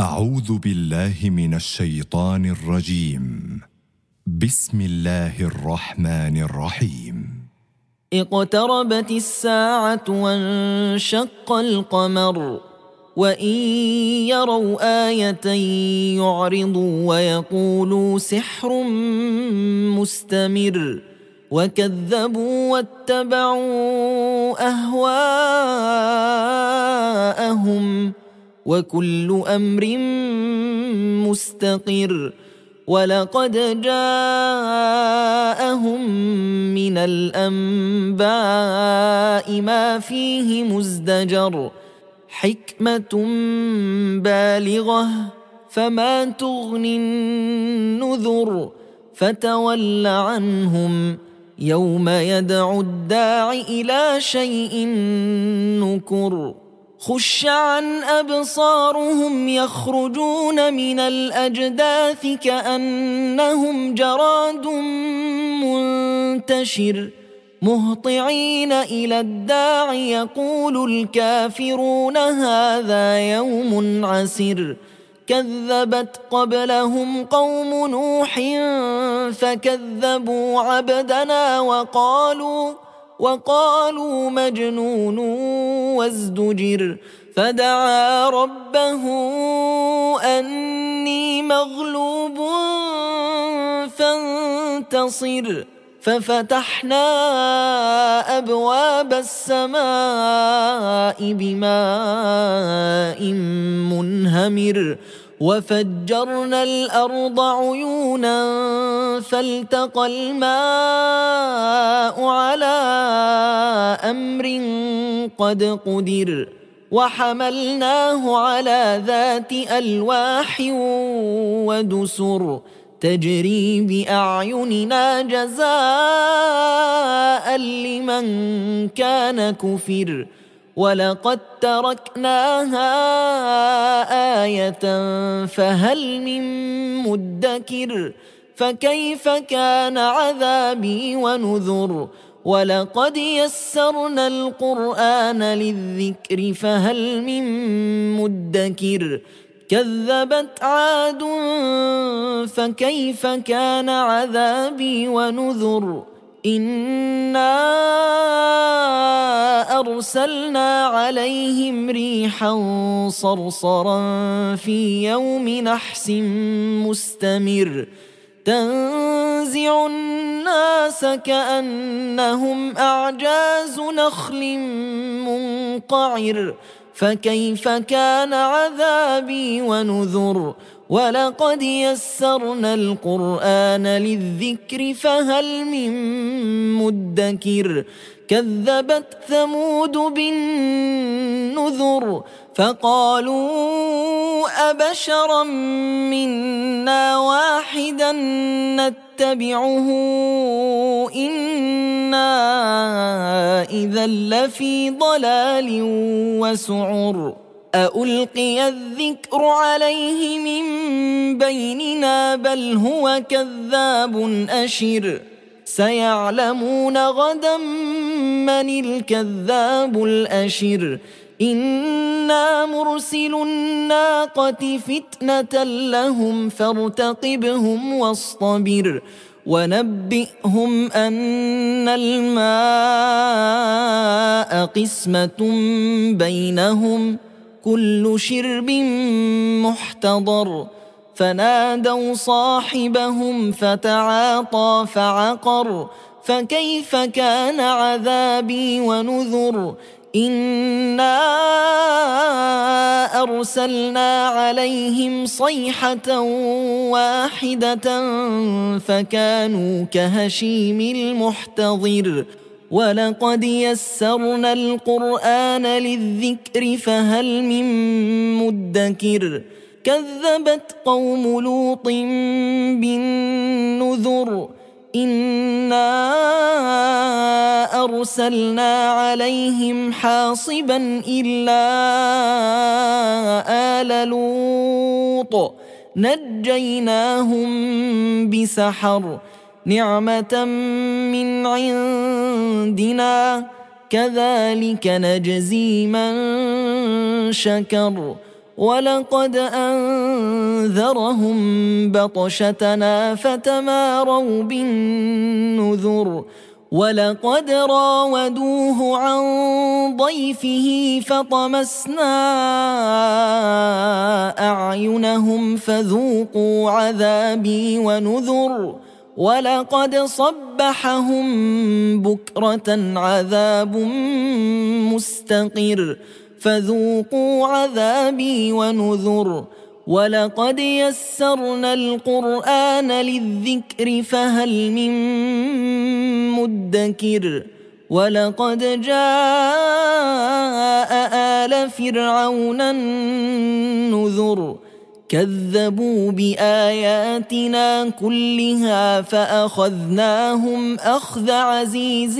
أعوذ بالله من الشيطان الرجيم. بسم الله الرحمن الرحيم. اقتربت الساعة وانشق القمر وإن يروا آية يعرضوا ويقولوا سحر مستمر وكذبوا واتبعوا أهواءهم وكل أمر مستقر ولقد جاءهم من الأنباء ما فيه مزدجر حكمة بالغة فما تغني النذر فتول عنهم يوم يدعو الداع إلى شيء نكر خش عن أبصارهم يخرجون من الأجداث كأنهم جراد منتشر مهطعين إلى الداع يقول الكافرون هذا يوم عسر كذبت قبلهم قوم نوح فكذبوا عبدنا وقالوا مجنون وازدجر فدعا ربه أني مغلوب فانتصر ففتحنا أبواب السماء بماء منهمر وفجرنا الأرض عيونا فالتقى الماء على أمر قد قدر وحملناه على ذات ألواح ودسر تجري بأعيننا جزاء لمن كان كفر ولقد تركناها آية فهل من مدكر فكيف كان عذابي ونذر ولقد يسرنا القرآن للذكر فهل من مدكر كذبت عاد فكيف كان عذابي ونذر إنا أرسلنا عليهم ريحا صرصرا في يوم نحس مستمر تنزع الناس كأنهم أعجاز نخل منقعر فكيف كان عذابي ونذر ولقد يسرنا القرآن للذكر فهل من مدكر كذبت ثمود بالنذر فقالوا أبشرا منا واحدا نتبعه إنا إذا لفي ضلال وسعر أألقي الذكر عليه من بيننا بل هو كذاب أشر سيعلمون غدا من الكذاب الأشر إنا مرسل الناقة فتنة لهم فارتقبهم واصطبر ونبئهم أن الماء قسمة بينهم كل شرب محتضر فنادوا صاحبهم فتعاطى فعقر فكيف كان عذابي ونذر إنا أرسلنا عليهم صيحة واحدة فكانوا كهشيم المحتضر ولقد يسرنا القرآن للذكر فهل من مدكر كذبت قوم لوط بالنذر إنا أرسلنا عليهم حاصبا إلا آل لوط نجيناهم بسحر نعمة من عندنا كذلك نجزي من شكر ولقد فأنذرهم بطشتنا فتماروا بالنذر ولقد راودوه عن ضيفه فطمسنا أعينهم فذوقوا عذابي ونذر ولقد صبحهم بكرة عذاب مستقر فذوقوا عذابي ونذر ولقد يسرنا القرآن للذكر فهل من مدكر ولقد جاء آل فرعون النذر كذبوا بآياتنا كلها فأخذناهم أخذ عزيز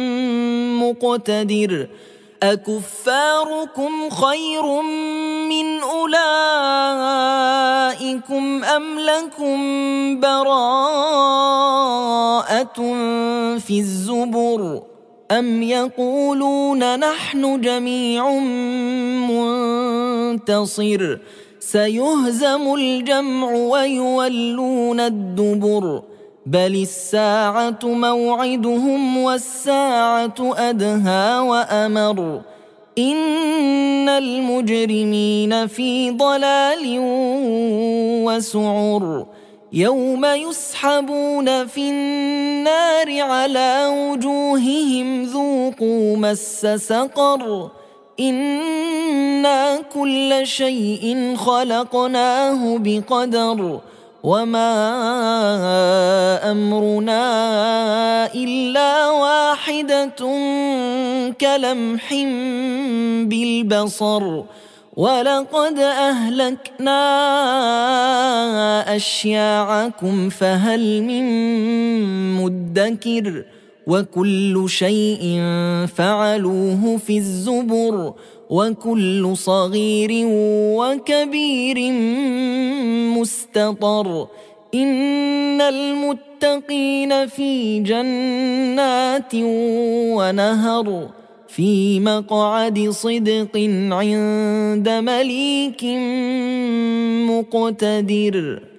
مقتدر أكفاركم خير من أولئكم أم لكم براءة في الزبر أم يقولون نحن جميع منتصر سيهزم الجمع ويولون الدبر بل الساعة موعدهم والساعة أدهى وأمر إن المجرمين في ضلال وسعر يوم يسحبون في النار على وجوههم ذوقوا مس سقر إنا كل شيء خلقناه بقدر وما أمرنا إلا واحدة كلمح بالبصر ولقد أهلكنا أشياعكم فهل من مدكر وكل شيء فعلوه في الزبر وكل صغير وكبير مستطر إن المتقين في جنات ونهر في مقعد صدق عند مليك مقتدر.